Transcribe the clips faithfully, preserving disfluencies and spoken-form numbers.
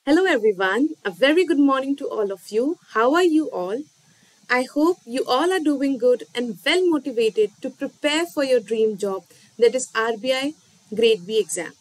Hello, everyone. A very good morning to all of you. How are you all? I hope you all are doing good and well motivated to prepare for your dream job, that is R B I Grade B exam.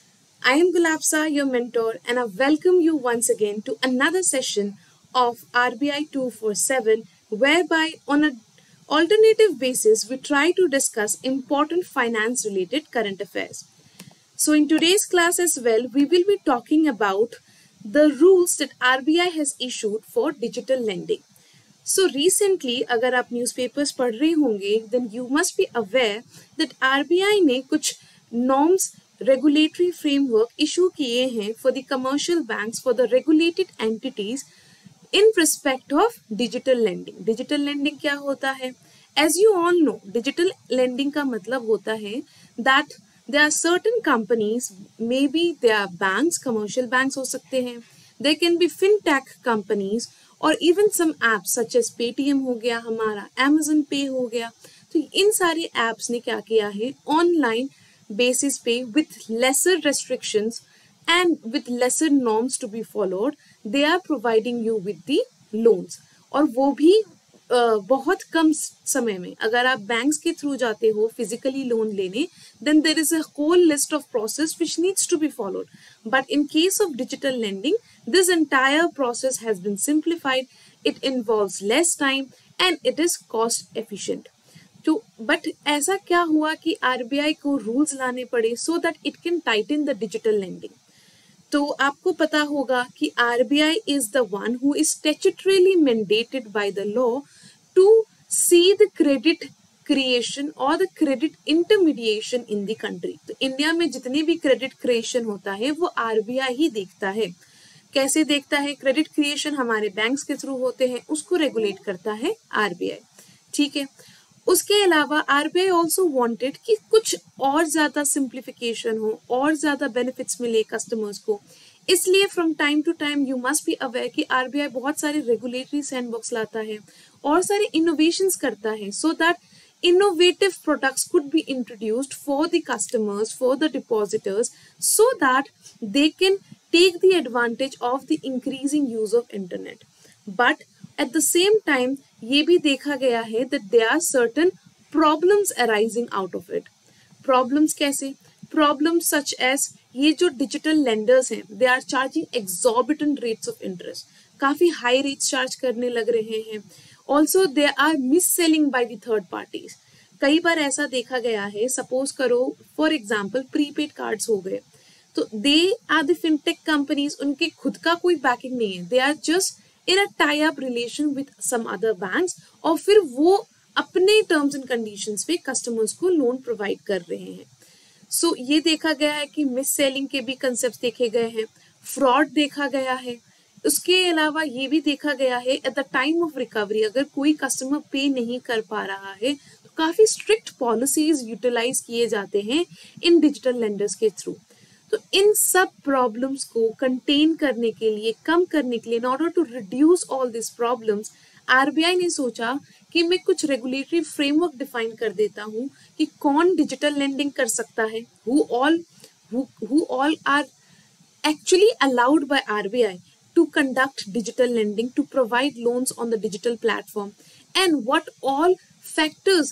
I am Gulabsa, your mentor, and I welcome you once again to another session of R B I two forty-seven, whereby on an alternative basis we try to discuss important finance related current affairs. So in today's class as well, we will be talking about the rules that R B I has issued for digital lending. So recently, अगर आप newspapers पढ़ रहे होंगे, then you must be aware that R B I ने कुछ norms, regulatory framework issue किए हैं for the commercial banks, for the regulated entities in respect of digital lending. Digital lending क्या होता है? As you all know, digital lending का मतलब होता है that there are certain companies, maybe they are banks, commercial banks हो सकते हैं, there can be fintech companies or even some apps such as Paytm हो गया हमारा, Amazon Pay हो गया. तो इन सारे apps ने क्या किया है, online basis पे with lesser restrictions and with lesser norms to be followed, they are providing you with the loans. और वो भी Uh, बहुत कम समय में. अगर आप बैंक्स के थ्रू जाते हो फिजिकली लोन लेने, then there is a whole list of process which needs to be followed. But in case of digital lending, this entire process has been simplified. It involves less time and it is cost efficient. तो but ऐसा क्या हुआ कि R B I को rules लाने पड़े so that it can tighten the digital lending. तो आपको पता होगा कि R B I is the one who is statutorily mandated by the law to see the credit creation or the credit intermediation in the country. तो India में जितनी भी credit creation होता है वो R B I ही देखता है. कैसे देखता है? credit creation हमारे banks के थ्रू होते हैं, उसको regulate करता है R B I. ठीक है. उसके अलावा R B I also wanted कि कुछ और ज़्यादा simplification हो और ज़्यादा benefits मिले customers को. इसलिए from time to time you must be aware कि R B I बहुत सारे regulatory sandbox लाता है और सारे innovations करता है so that innovative products could be introduced for the customers, for the depositors, so that they can take the advantage of the increasing use of internet. But at the same time, ये भी देखा गया है that there are certain problems arising out of it. Problems कैसे? Problems such as ये जो digital lenders हैं, they are charging exorbitant rates of interest. काफी high rates charge करने लग रहे हैं. Also, they are mis-selling by the third parties. कई बार ऐसा देखा गया है, suppose करो, for example, prepaid cards हो गए. तो they are the fintech companies, उनके खुद का कोई backing नहीं है. They are just in a tie-up relation with some other banks और फिर वो अपने terms and conditions पे customers को loan provide कर रहे हैं. So ये देखा गया है कि मिस सेलिंग के भी concepts देखे गए हैं, fraud देखा गया है. उसके अलावा ये भी देखा गया है at the time of recovery अगर कोई customer pay नहीं कर पा रहा है तो काफी strict policies utilize किए जाते हैं इन digital lenders के through. तो इन सब प्रॉब्लम्स को कंटेन करने के लिए, कम करने के लिए, in order to reduce all this problems, RBI ने सोचा कि मैं कुछ रेगुलेटरी फ्रेमवर्क डिफाइन कर देता हूँ कि कौन डिजिटल लेंडिंग कर सकता है, who all who who all are actually allowed by R B I to conduct digital lending, to provide loans on the digital platform, and what all factors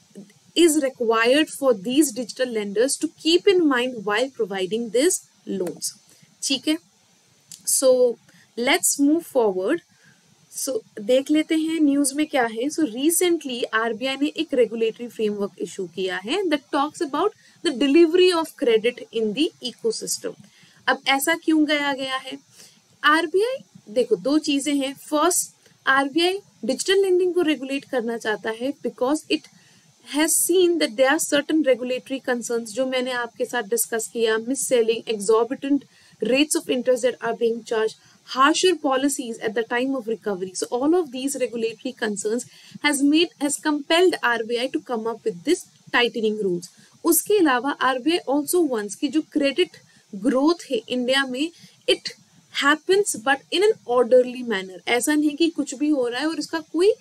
is required for these digital lenders to keep in mind while providing these loans. ठीक है? So let's move forward. So देख लेते हैं news में क्या है. So recently R B I ने एक regulatory framework issue किया है that talks about the delivery of credit in the ecosystem. अब ऐसा क्यों गया गया है? R B I देखो दो चीजें हैं. First, R B I digital lending को regulate करना चाहता है because it has seen that there are certain regulatory concerns जो मैंने आपके साथ discuss किया, mis-selling, exorbitant rates of interest that are being charged, harsher policies at the time of recovery. So all of these regulatory concerns has made has compelled R B I to come up with this tightening rules. उसके अलावा R B I also wants कि जो credit growth है India में, it happens but in an orderly manner. ऐसा नहीं कि कुछ भी हो रहा है और इसका कोई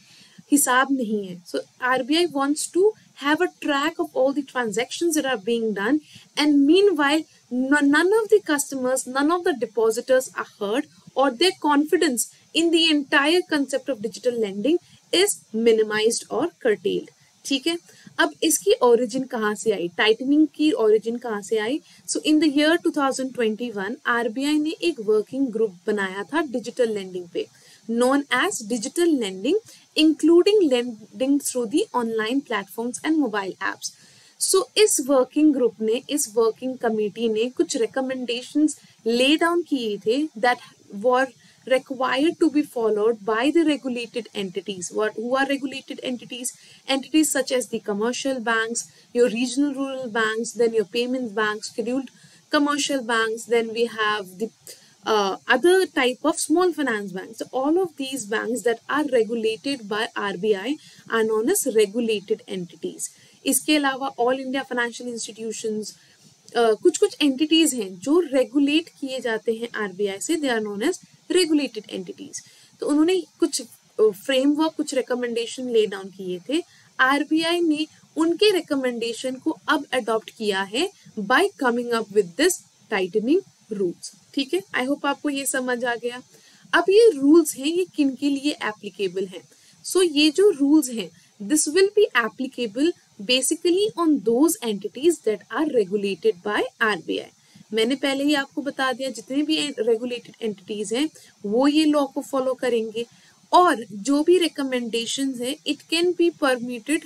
हिसाब नहीं है. So R B I wants to have a track of all the transactions that are being done, and meanwhile none of the customers, none of the depositors are hurt, or their confidence in the entire concept of digital lending is minimized or curtailed. ठीक है. अब इसकी origin कहाँ से आई, tightening की origin कहाँ से आई? So in the year two thousand twenty one RBI ने एक वर्किंग ग्रुप बनाया था डिजिटल लेंडिंग पे, known as digital lending, including lending through the online platforms and mobile apps. So इस वर्किंग ग्रुप ने, इस वर्किंग कमेटी ने कुछ recommendations lay down किए थे that were required to be followed by the regulated entities. What who are regulated entities? Entities such as the commercial banks, your regional rural banks, then your payments banks, scheduled commercial banks, then we have the Uh, other type of small finance banks. So all of these banks that are regulated by R B I are known as regulated entities. इसके अलावा all India financial institutions, uh, कुछ कुछ entities हैं जो regulate किए जाते हैं R B I से, they are known as regulated entities. तो उन्होंने कुछ framework, कुछ recommendation lay down किए थे. R B I ने उनके recommendation को अब adopt किया है by coming up with this tightening rules. ठीक है, आई होप आपको ये समझ आ गया. अब ये रूल्स हैं, ये किन के लिए एप्लीकेबल हैं? सो so, ये जो रूल्स हैं, this will be applicable basically on those entities that are regulated by RBI. मैंने पहले ही आपको बता दिया, जितने भी रेगुलेटेड एंटिटीज हैं वो ये लॉ को फॉलो करेंगे, और जो भी रिकमेंडेशंस है it can be permitted,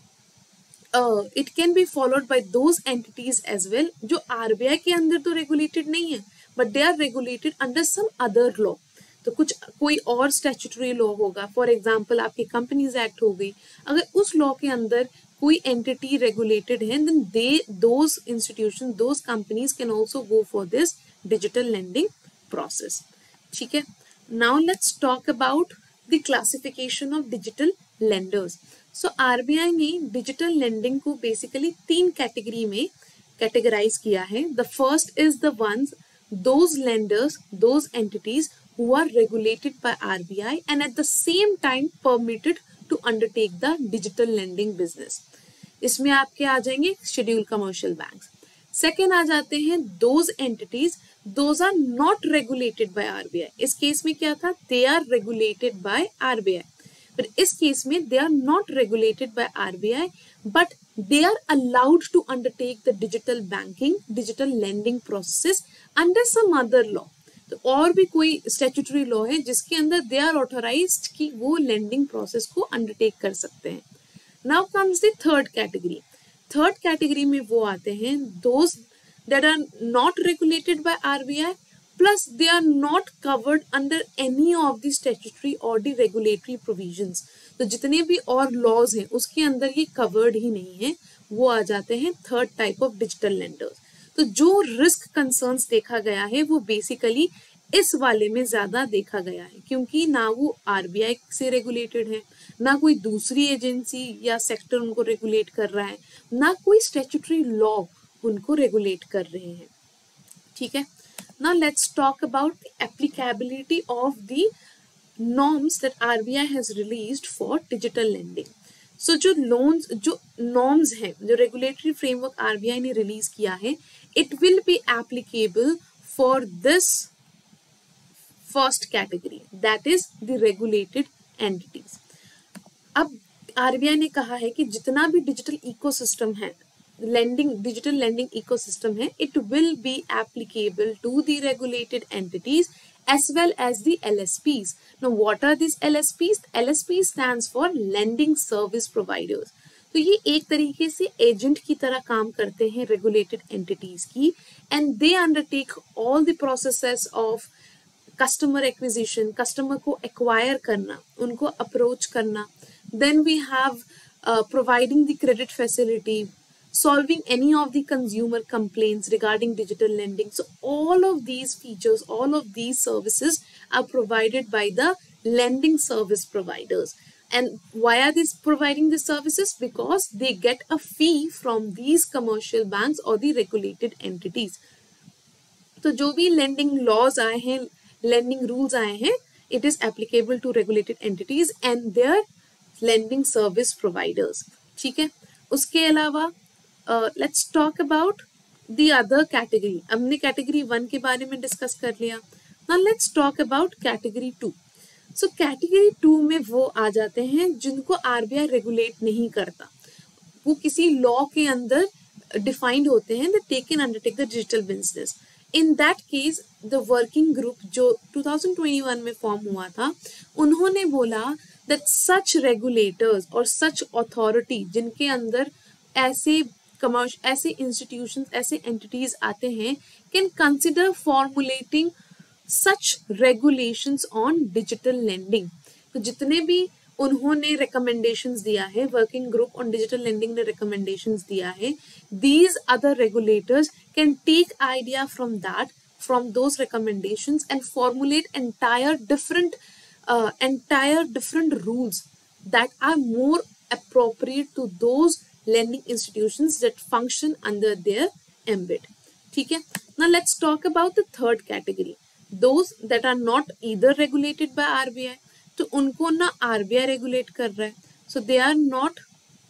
Uh, it can be followed by those entities as well जो आरबीआई के अंदर तो regulated नहीं है, but they are regulated under some other law. तो कुछ कोई और statutory law होगा, for example आपकी Companies Act हो गई, अगर उस law के अंदर कोई entity regulated है, then they, those institutions, those companies can also go for this digital lending process. ठीक है. Now let's talk about the classification of digital lenders. So so, RBI ने डिजिटल लेंडिंग को basically तीन category में categorize किया है. The first is the ones, those lenders, those entities who are regulated by RBI and at the same time permitted to undertake the digital lending business. इसमें आपके आ जाएंगे scheduled commercial banks. Second आ जाते हैं those entities, those are not regulated by RBI. इस case में क्या था, they are regulated by RBI. But इस केस में they are not regulated by R B I, but they are allowed to undertake the digital banking, digital lending processes under some other law. तो और भी कोई statutory law है जिसके अंदर they are authorized कि वो lending process को undertake कर सकते हैं. Now comes the third category. Third category में वो आते हैं those that are not regulated by R B I, plus they are not covered under any of the statutory or the regulatory provisions. तो जितने भी और laws हैं उसके अंदर ये covered ही नहीं है, वो आ जाते हैं third type of digital lenders. तो जो risk concerns देखा गया है वो basically इस वाले में ज़्यादा देखा गया है, क्योंकि ना वो आरबीआई से regulated है, ना कोई दूसरी एजेंसी या सेक्टर उनको रेगुलेट कर रहा है, ना कोई statutory law उनको रेगुलेट कर रहे हैं. ठीक है. Now let's talk about the applicability of the norms that R B I has released for digital lending. So जो loans, जो norms हैं, जो regulatory framework R B I ने release किया है, it will be applicable for this first category, that is the regulated entities. अब R B I ने कहा है कि जितना भी digital ecosystem है, lending digital lending ecosystem है, it will be applicable to the regulated entities as well as the L S Ps. Now what are these L S Ps? L S P stands for lending service providers. तो ये एक तरीके से agent की तरह काम करते हैं regulated entities की, and they undertake all the processes of customer acquisition, customer को acquire करना, उनको approach करना, then we have uh, providing the credit facility, solving any of the consumer complaints regarding digital lending. So all of these features, all of these services are provided by the lending service providers. And why are these providing the services? Because they get a fee from these commercial banks or the regulated entities. तो जो भी lending laws आए हैं, lending rules आए हैं, it is applicable to regulated entities and their lending service providers. ठीक है, उसके अलावा let's talk about the other category. हमने कैटेगरी वन के बारे में डिस्कस कर लिया. Now let's talk about category two. So category two में वो आ जाते हैं जिनको आरबीआई रेगुलेट नहीं करता, वो किसी लॉ के अंदर डिफाइंड होते हैं, that they can undertake the digital business. In that case the working group जो टू थाउजेंड ट्वेंटी वन में फॉर्म हुआ था, उन्होंने बोला दैट सच रेगुलेटर्स और सच अथॉरिटी जिनके अंदर ऐसे कमर्श ऐसे इंस्टीट्यूशंस, ऐसे एंटिटीज आते हैं, can consider formulating such regulations on digital lending. तो जितने भी उन्होंने रिकमेंडेशंस दिया है, working group on digital lending ने रिकमेंडेशंस दिया है, these other regulators can take idea from that, from those recommendations and formulate entire different entire different rules that are more appropriate to those lending institutions that function under their ambit. ठीक है. Now let's talk about the third category, those that are not either regulated by R B I. तो उनको ना R B I regulate कर रहा है, so they are not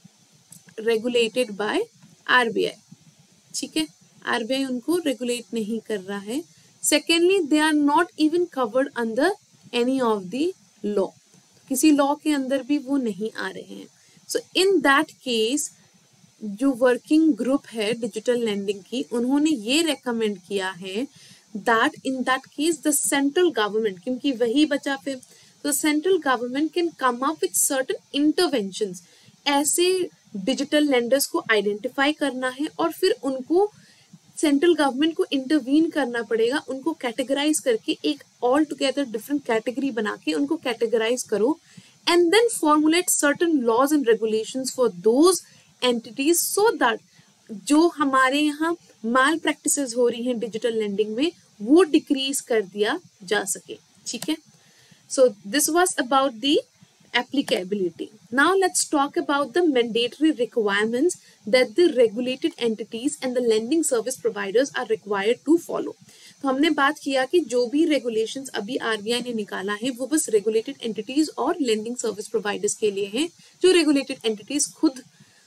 regulated by R B I. ठीक है, R B I उनको regulate नहीं कर रहा है. Secondly, they are not even covered under any of the law. किसी लॉ के अंदर भी वो नहीं आ रहे हैं. सो इन दैट केस जो वर्किंग ग्रुप है डिजिटल लेंडिंग की, उन्होंने ये रेकमेंड किया है that in that case the central government, क्योंकि वही बचा फिर, तो central government can come up with certain interventions. ऐसे डिजिटल लेंडर्स को आइडेंटिफाई करना है और फिर उनको सेंट्रल गवर्नमेंट को इंटरवीन करना पड़ेगा, उनको कैटेगराइज करके एक ऑल टुगेदर डिफरेंट कैटेगरी बना के उनको कैटेगराइज करो and then formulate certain laws and regulations for those entities so that जो हमारे यहाँ माल प्रैक्टिसेस हो रही हैं डिजिटल लेंडिंग में, वो डिक्रीज कर दिया जा सके. ठीक है, so this was about the applicability. Now let's talk about the mandatory requirements that the regulated entities and the lending service providers are required to follow. तो हमने बात किया कि जो भी रेगुलेशंस अभी आरबीआई ने निकाला है वो बस रेगुलेटेड एंटिटीज और लेंडिंग सर्विस प्रोवाइडर्स के लिए हैं, जो रेगुलेटेड एंटिटीज खुद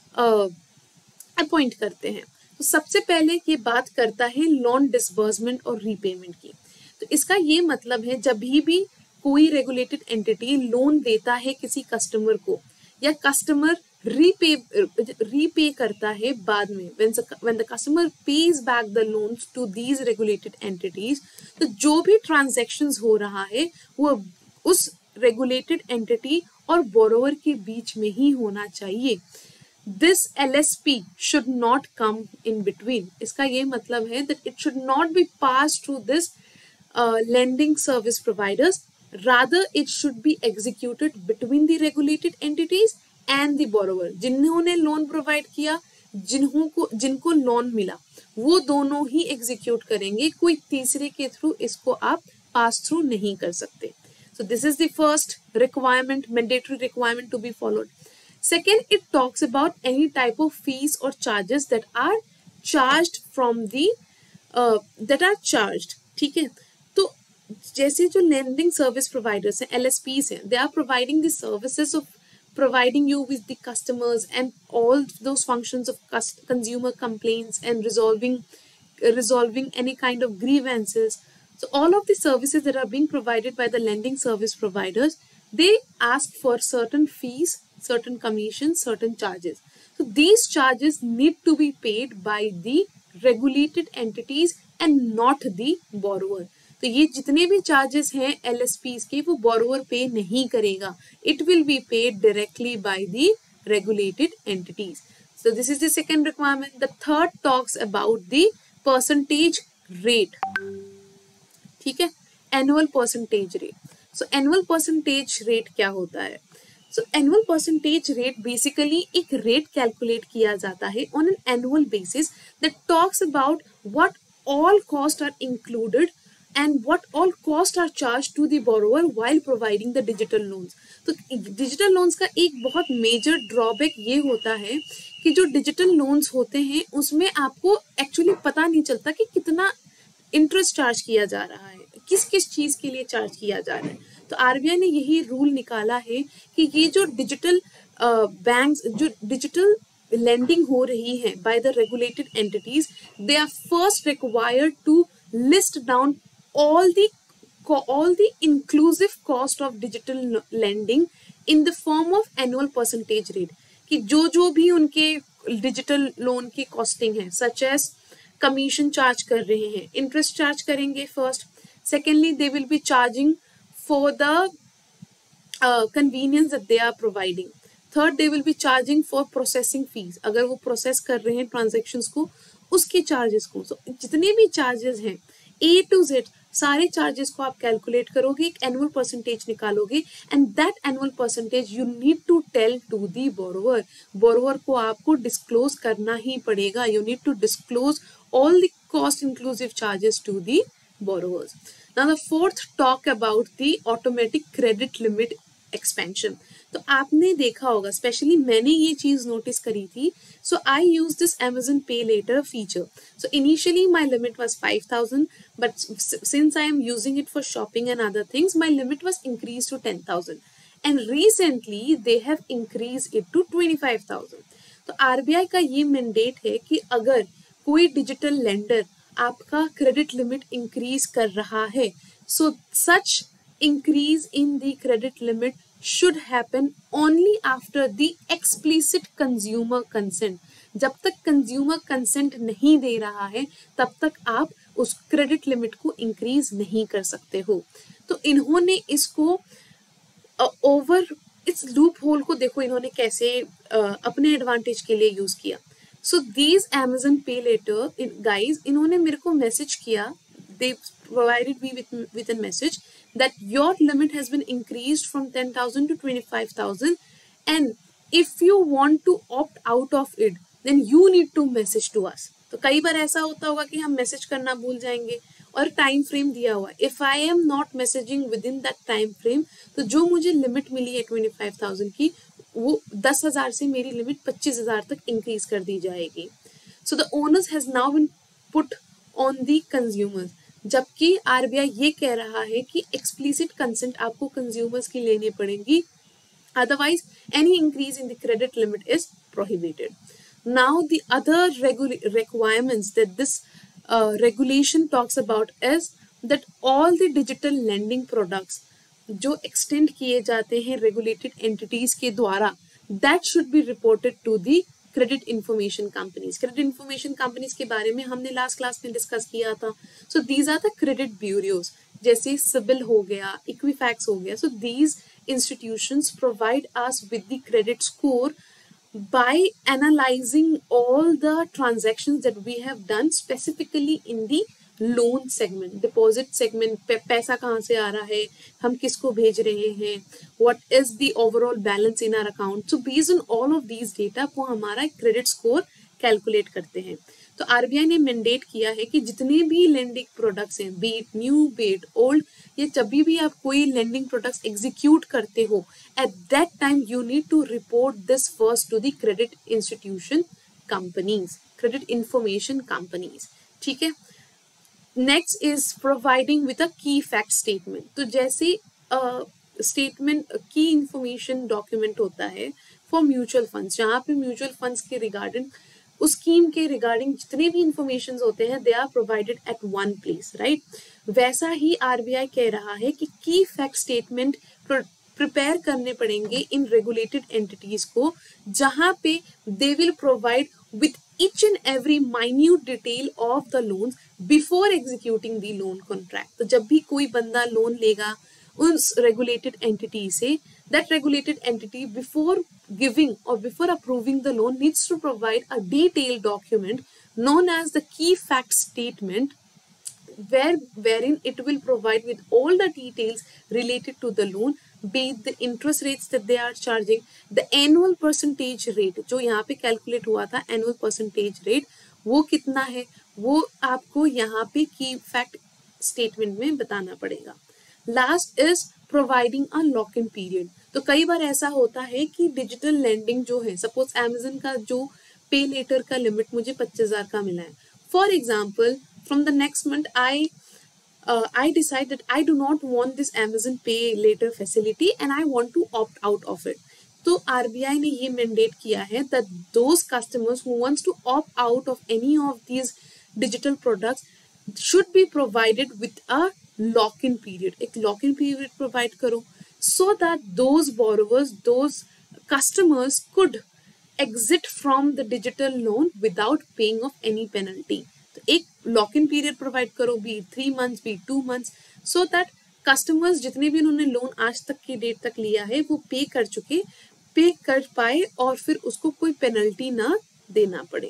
अपॉइंट करते हैं. तो सबसे पहले ये बात करता है लोन डिसबर्समेंट और रीपेमेंट की. तो इसका ये मतलब है जब भी भी कोई रेगुलेटेड एंटिटी लोन देता है किसी कस्टमर को, या कस्टमर रीपे रीपे करता है बाद में, when when the customer pays back the loans to these regulated entities, तो जो भी transactions हो रहा है वो उस regulated entity और borrower के बीच में ही होना चाहिए. This L S P should not come in between. इसका ये मतलब है that it should not be passed through this uh, lending service providers. Rather, it should be executed between the regulated entities and the borrower. जिन्होंने loan provide किया, जिन्हों को जिनको loan मिला, वो दोनों ही एग्जीक्यूट करेंगे, कोई तीसरे के थ्रू इसको आप पास थ्रू नहीं कर सकते. So this is the first requirement, mandatory requirement to be followed. Second, it talks about any type of fees or charges that are charged from the uh, that are charged. ठीक है, तो जैसे जो lending service providers हैं, L S Ps हैं, they are providing the services of providing you with the customers and all those functions of consumer complaints and resolving resolving any kind of grievances. So all of the services that are being provided by the lending service providers, they ask for certain fees, certain commissions, certain charges. So these charges need to be paid by the regulated entities and not the borrower. तो ये जितने भी charges हैं L S Ps के, वो borrower पे नहीं करेगा. It will be paid directly by the regulated entities. So this is the second requirement. The third talks about the percentage rate. ठीक है, annual percentage rate. So annual percentage rate क्या होता है? So annual percentage rate basically एक rate calculate किया जाता है on an annual basis that talks about what all costs are included and what all costs are charged to the borrower while providing the digital loans. तो digital loans का एक बहुत major drawback ये होता है कि जो digital loans होते हैं उसमें आपको actually पता नहीं चलता कि कितना interest charge किया जा रहा है, किस किस चीज के लिए चार्ज किया जा रहा है। तो आरबीआई ने यही रूल निकाला है कि ये जो डिजिटल बैंक्स uh, जो डिजिटल lending हो रही है by the regulated entities, they are first required to list down all the all the inclusive cost of digital lending in the form of annual percentage rate, कि जो जो भी उनके digital loan की costing है, सच एज कमीशन चार्ज कर रहे हैं, इंटरेस्ट चार्ज करेंगे first, secondly they will be charging for the convenience that they are providing, third they will be charging for processing fees, अगर वो प्रोसेस कर रहे हैं ट्रांजेक्शन्स को उसके चार्जेस को। so, जितने भी चार्जेस हैं ए टू जेड सारे चार्जेस को आप कैलकुलेट करोगे, एक एनुअल परसेंटेज निकालोगे, and that annual percentage you need to tell to the borrower. Borrower को आपको डिस्क्लोज करना ही पड़ेगा, you need to disclose all the cost inclusive charges to the borrowers. Now the fourth talk about the automatic credit limit expansion. तो आपने देखा होगा, specially मैंने ये चीज नोटिस करी थी, so I use this Amazon Pay Later feature. So initially my limit was five thousand, but since I am using it for shopping and other things, my limit was increased to ten thousand, and recently they have increased it to twenty-five thousand. तो RBI का ये mandate है कि अगर कोई digital lender आपका credit limit increase कर रहा है, so such increase in the credit limit should happen only after the explicit consumer consent. जब तक कंज्यूमर कंसेंट नहीं दे रहा है तब तक आप उस क्रेडिट लिमिट को इंक्रीज नहीं कर सकते हो। तो इन्होंने इसको ओवर uh, इस लूप होल को देखो इन्होंने कैसे uh, अपने एडवांटेज के लिए यूज किया। So these Amazon Pay Later guys, इन्होंने मेरे को मैसेज किया, they provided me with with a message that your limit has been increased from ten thousand to twenty-five thousand, and if you want to opt out of it then you need to message to us. तो कई बार ऐसा होता होगा कि हम message करना भूल जाएंगे और टाइम फ्रेम दिया हुआ, if I am not messaging with in that time frame, तो जो मुझे लिमिट मिली है ट्वेंटी फाइव थाउजेंड की, वो दस हजार से मेरी लिमिट पच्चीस हजार तक इंक्रीज कर दी जाएगी। So the onus has now been put on the consumers, जबकि आरबीआई ये कह रहा है कि एक्सप्लिसिट कंसेंट आपको कंज्यूमर्स की लेनी पड़ेगी, otherwise any increase in the credit limit is prohibited. Now the other regu- requirements that this uh, regulation talks about is that all the digital lending products जो extend किए जाते हैं regulated entities के द्वारा, that should be reported to the credit information companies. Credit information companies के बारे में हमने लास्ट क्लास में डिस्कस किया था। So these are the credit bureaus, जैसे सिबिल हो गया, इक्विफैक्स हो गया। So these institutions provide us with the credit score by analyzing all the transactions that we have done specifically in the loan segment, deposit segment, पे पैसा कहाँ से आ रहा है, हम किसको भेज रहे हैं, what is the overall balance in our account. So based on all of these data वो हमारा क्रेडिट स्कोर कैलकुलेट करते हैं। तो आरबीआई ने मैंडेट किया है कि जितने भी लेंडिंग प्रोडक्ट्स हैं, be it new be it old, या जब भी आप कोई लेंडिंग प्रोडक्ट्स एग्जीक्यूट करते हो, at that time you need to report this first to the credit institution companies, credit information companies. ठीक है। Next is providing with a key fact statement. तो जैसे स्टेटमेंट की इंफॉर्मेशन डॉक्यूमेंट होता है for mutual funds, जहाँ पे mutual funds के रिगार्डिंग, उस स्कीम के रिगार्डिंग जितने भी इंफॉर्मेशन होते हैं, they are provided at one place, right. वैसा ही आरबीआई कह रहा है कि की फैक्ट स्टेटमेंट प्रिपेयर करने पड़ेंगे इन रेगुलेटेड एंटिटीज को, जहां पे they will provide with each and every minute detail of the loans before executing the loan contract. तो जब भी कोई बंदा लोन लेगा उस regulated entity से, that regulated entity before giving or before approving the loan needs to provide a detailed document known as the key fact statement, where wherein it will provide with all the details related to the loan, be it the interest rates that they are charging, the annual percentage rate जो यहाँ पे calculate हुआ था, annual percentage rate वो कितना है, वो आपको यहाँ पे की फैक्ट स्टेटमेंट में बताना पड़ेगा। Last is providing a lock in period. तो कई बार ऐसा होता है कि डिजिटल लेंडिंग जो है, सपोज Amazon का जो पे लेटर का लिमिट मुझे पच्चीस हजार का मिला है, for example from the next month I uh, I decide that I do not want this Amazon Pay Later facility and I want to opt out of it. तो R B I ने ये mandate किया है that those customers who wants to opt out of any of these digital products should be provided with a lock-in period. एक lock-in period provide करो so that those borrowers, those customers could exit from the digital loan without paying of any penalty. तो एक lock in period provide करो, be three months be two months, so that customers जितने भी उन्होंने loan आज तक की date तक लिया है वो पे कर चुके पे कर पाए और फिर उसको कोई पेनल्टी ना देना पड़े.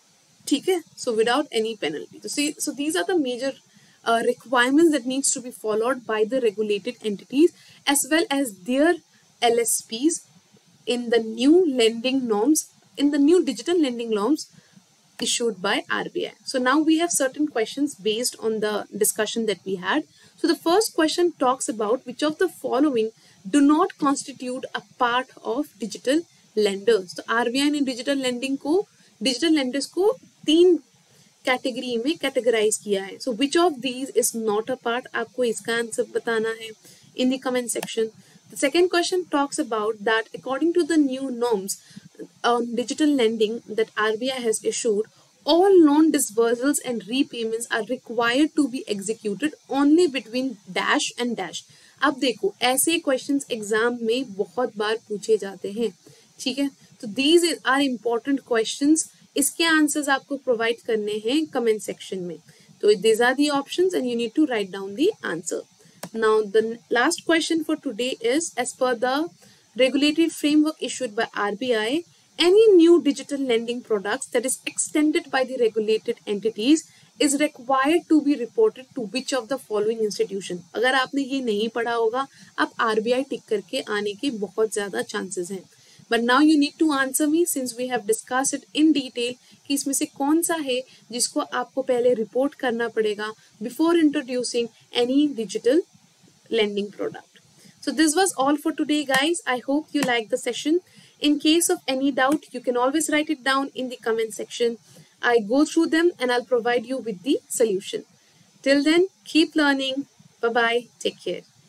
ठीक है, so without any penalty. So these are the major requirements that needs to be followed by the regulated entities as well as their L S Ps in the new lending norms, in the new digital lending norms issued by R B I. So now we have certain questions based on the discussion that we had. So the first question talks about which of the following do not constitute a part of digital lenders. So R B I ने digital lending को digital lenders को तीन category में categorize किया है. So which of these is not a part, आपको इसका answer बताना है in the comment section. The second question talks about that according to the new norms on digital lending that R B I has issued, all loan disbursals and repayments are required to be executed only between dash and dash. अब देखो ऐसे questions exam में बहुत बार पूछे जाते हैं. ठीक है, तो these are important questions. इसके आंसर्स आपको प्रोवाइड करने हैं कमेंट सेक्शन में. तो these are the options and you need to write down the answer. Now the last question for today is, as per the regulatory framework issued by R B I, any new digital lending products that is extended by the regulated entities is required to be reported to which of the following institution. अगर आपने ये नहीं पढ़ा होगा आप R B I टिक करके आने के बहुत ज़्यादा चांसेस हैं. But now you need to answer me since we have discussed it in detail कि इसमें से कौन सा है जिसको आपको पहले रिपोर्ट करना पड़ेगा before introducing any digital lending product. So this was all for today, guys. I hope you liked the session. In case of any doubt, you can always write it down in the comment section. I go through them and I'll provide you with the solution. Till then, keep learning. Bye-bye. Take care.